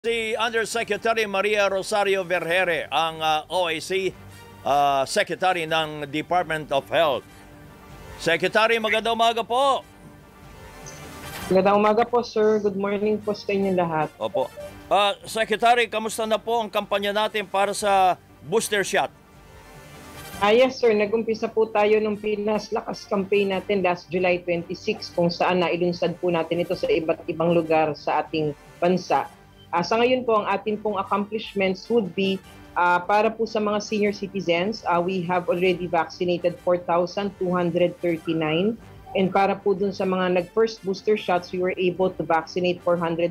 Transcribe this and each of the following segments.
Si Undersecretary Maria Rosario Vergere, ang OIC Secretary ng Department of Health. Secretary, magandang umaga po. Magandang umaga po, sir. Good morning po sa inyo lahat. Opo. Secretary, kamusta na po ang kampanya natin para sa booster shot? Yes, sir. Nag-umpisa po tayo ng Pinas Lakas campaign natin last July 26 kung saan nailunsad po natin ito sa iba't ibang lugar sa ating bansa. Sa ngayon po, ang atin pong accomplishments would be para po sa mga senior citizens, we have already vaccinated 4,239. And para po dun sa mga nag-first booster shots, we were able to vaccinate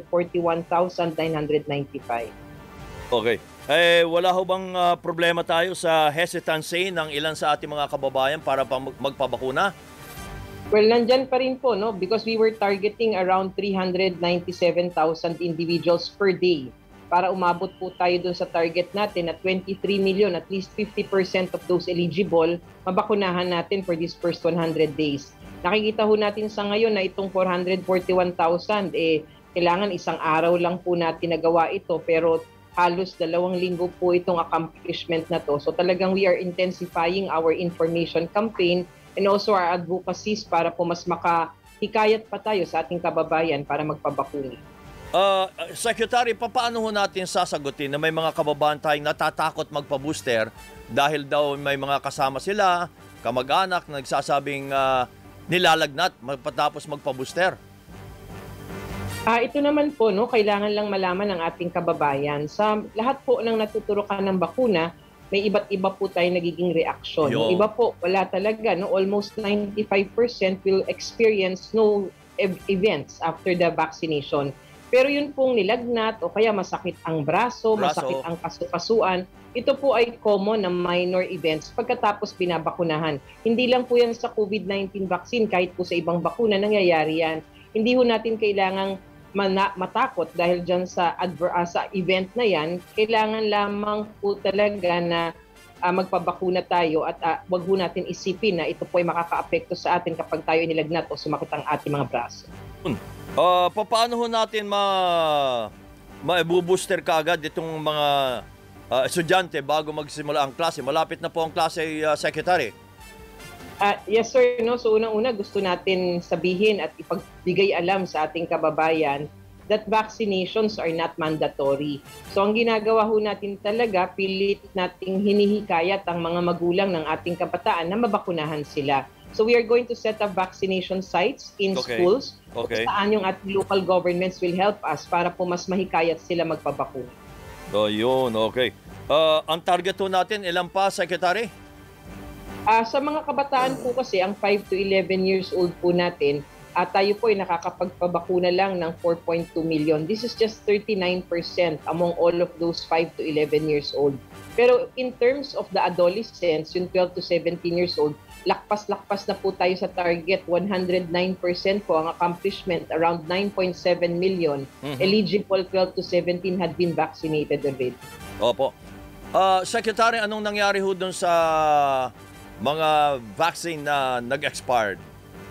441,995. Okay. Wala ho bang problema tayo sa hesitancy ng ilan sa ating mga kababayan para magpabakuna? Well, nandyan pa rin po, no? Because we were targeting around 397,000 individuals per day para umabot po tayo dun sa target natin at 23 million, at least 50% of those eligible, mabakunahan natin for these first 100 days. Nakikita ho natin sa ngayon na itong 441,000, kailangan isang araw lang po natin nagawa ito, pero halos 2 linggo po itong accomplishment na to. So talagang we are intensifying our information campaign and also our advocacies para po mas makahikayat pa tayo sa ating kababayan para magpabakuna. Secretary, paano ho natin sasagutin na may mga kababayan tayong natatakot magpa-booster dahil daw may mga kasama sila, kamag-anak, nagsasabing nilalagnat matapos magpa-booster? Ito naman po, no, kailangan lang malaman ng ating kababayan. Sa lahat po ng natuturukan ng bakuna, may iba't iba po tayo nagiging reaksyon. Yung iba po, wala talaga. No? Almost 95% will experience no events after the vaccination. Pero yun pong nilagnat o kaya masakit ang braso, masakit ang kasu-kasuan, ito po ay common na minor events pagkatapos binabakunahan. Hindi lang po yan sa COVID-19 vaccine, kahit po sa ibang bakuna nangyayari yan. Hindi ho natin kailangang matakot dahil dyan sa event na yan. Kailangan lamang po talaga na magpabakuna tayo at wag ho natin isipin na ito po ay makaka-apekto sa atin kapag tayo nilagnat o sumakit ang ating mga braso. Paano ho natin ma-booster kaagad itong mga estudyante bago magsimula ang klase? Malapit na po ang klase, Secretary. Yes, sir. No? So unang-una gusto natin sabihin at ipagbigay alam sa ating kababayan that vaccinations are not mandatory. So ang ginagawa ho natin talaga, pilit nating hinihikayat ang mga magulang ng ating kabataan na mabakunahan sila. So we are going to set up vaccination sites in schools kung saan yung ating local governments will help us para po mas mahikayat sila magpabakuna. Yun, okay. Ang target ho natin, ilan pa, Secretary? Sa mga kabataan po kasi, ang 5 to 11 years old po natin, tayo po ay nakakapagpabakuna lang ng 4.2 million. This is just 39% among all of those 5 to 11 years old. Pero in terms of the adolescents, yung 12 to 17 years old, lakpas-lakpas na po tayo sa target. 109% po ang accomplishment. Around 9.7 million eligible 12 to 17 had been vaccinated already. Opo. Secretary, anong nangyari ho dun sa mga vaccine na nag-expired?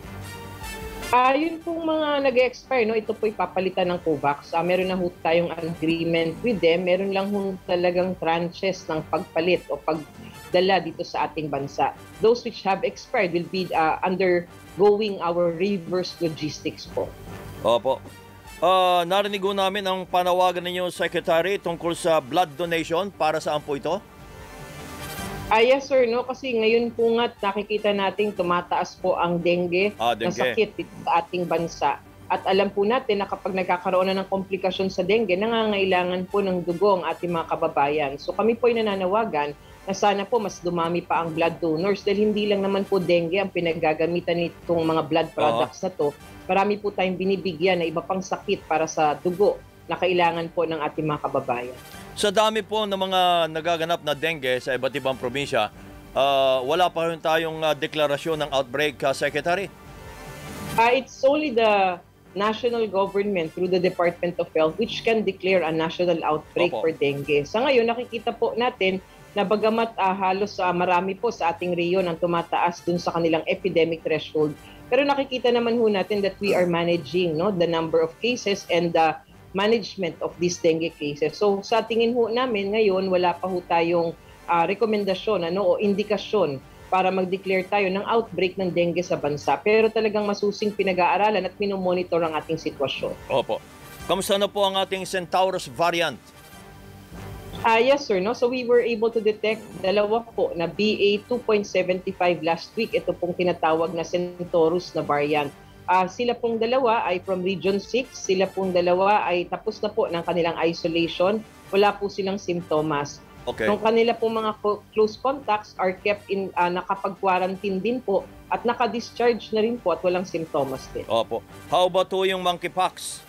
Yun pong mga nag-expire, no, ito po ipapalitan ng COVAX. Meron na ho tayong agreement with them. Meron lang ho talagang tranches ng pagpalit o pagdala dito sa ating bansa. Those which have expired will be undergoing our reverse logistics po. Opo. Narinig ho namin ang panawagan ninyo, Secretary, tungkol sa blood donation. Para saan po ito? Yes, sir. No? Kasi ngayon po nga nakikita natin tumataas po ang dengue na sakit dito sa ating bansa. At alam po natin na kapag nagkakaroon na ng komplikasyon sa dengue, nangangailangan po ng dugo ang ating mga kababayan. So kami po ay nananawagan na sana po mas dumami pa ang blood donors dahil hindi lang naman po dengue ang pinaggagamitan nitong mga blood products na to. Marami po tayong binibigyan na iba pang sakit para sa dugo na kailangan po ng ating mga kababayan. Sa dami po ng mga nagaganap na dengue sa iba't ibang probinsya, wala pa rin tayong deklarasyon ng outbreak, Secretary? It's only the national government through the Department of Health which can declare a national outbreak for dengue. Sa ngayon, nakikita po natin na bagamat halos marami po sa ating rehiyon ang tumataas dun sa kanilang epidemic threshold, pero nakikita naman ho natin that we are managing the number of cases and management of these dengue cases. So sa tingin ho namin ngayon, wala pa ho tayong rekomendasyon o indikasyon para mag-declare tayo ng outbreak ng dengue sa bansa. Pero talagang masusing pinag-aaralan at minomonitor ang ating sitwasyon. Opo. Kamusta na po ang ating Centaurus variant? Yes, sir. No? So we were able to detect dalawa po na BA 2.75 last week. Ito pong tinatawag na Centaurus na variant. Sila pong dalawa ay from Region 6. Sila pong dalawa ay tapos na po ng kanilang isolation. Wala po silang simptomas. Okay. Yung kanila pong mga close contacts are kept in nakapag-quarantine din po at naka-discharge na rin po at walang simptomas din. Opo. How about po yung monkeypox?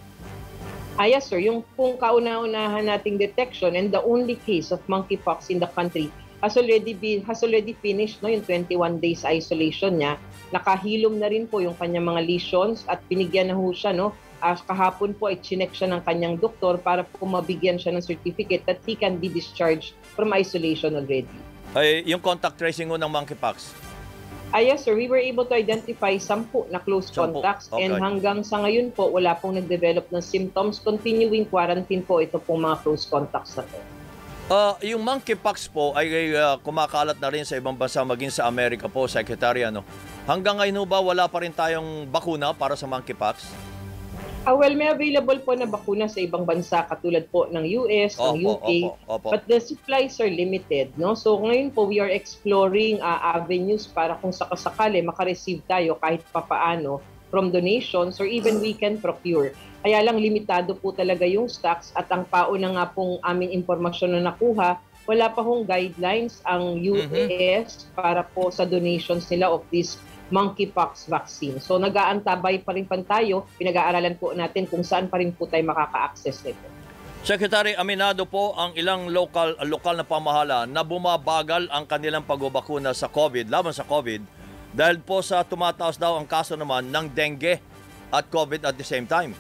Yes, sir. Yung pong kauna-unahan nating detection and the only case of monkeypox in the country has already finished, no, yung 21 days isolation niya. Nakahilom na rin po yung kanyang mga lesions at binigyan na ho siya, no. Kahapon po ay chinek siya ng kanyang doktor para po mabigyan siya ng certificate that he can be discharged from isolation already. Ay, yung contact tracing mo ng monkeypox? Yes, sir. We were able to identify 10 na close contacts and hanggang sa ngayon po, wala pong nag-develop ng symptoms. Continuing quarantine po ito pong mga close contacts na po. Yung monkeypox po ay kumakalat na rin sa ibang bansa, maging sa Amerika po, Secretary. Ano? Hanggang ngayon ba wala pa rin tayong bakuna para sa monkeypox? Well, may available po na bakuna sa ibang bansa katulad po ng US, ng UK, but the supplies are limited, no? So ngayon po we are exploring avenues para kung sakasakali makareceive tayo kahit papaano from donations or even we can procure. Kaya lang limitado po talaga yung stocks at ang pauna nga pong aming impormasyon na nakuha, wala pa hong guidelines ang US para po sa donations nila of this monkeypox vaccine. So nag-aantabay pa rin tayo, pinag-aaralan po natin kung saan pa rin po tayo makaka-access nito. Secretary, aminado po ang ilang lokal na pamahala na bumabagal ang kanilang pagbabakuna sa COVID, laban sa COVID, dahil po sa tumataas daw ang kaso naman ng dengue at COVID at the same time.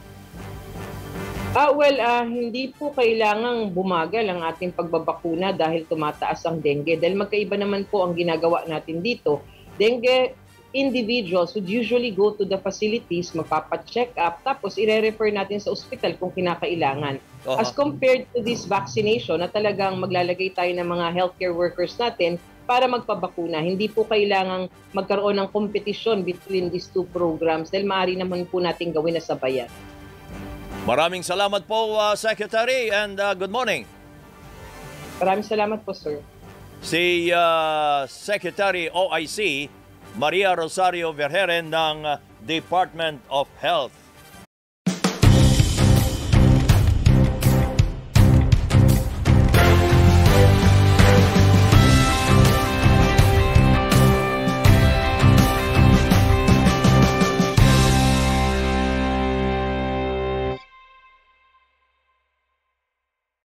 Hindi po kailangang bumagal ang ating pagbabakuna dahil tumataas ang dengue. Dahil magkaiba naman po ang ginagawa natin dito. Dengue individuals would usually go to the facilities, magpapacheck up, tapos ire-refer natin sa ospital kung kinakailangan. As compared to this vaccination na talagang maglalagay tayo ng mga healthcare workers natin para magpabakuna. Hindi po kailangang magkaroon ng kompetisyon between these two programs dahil maaari naman po natin gawin na sabayan. Maraming salamat po, Secretary, and good morning. Maraming salamat po, sir. Si Secretary OIC Maria Rosario Vergeren ng Department of Health.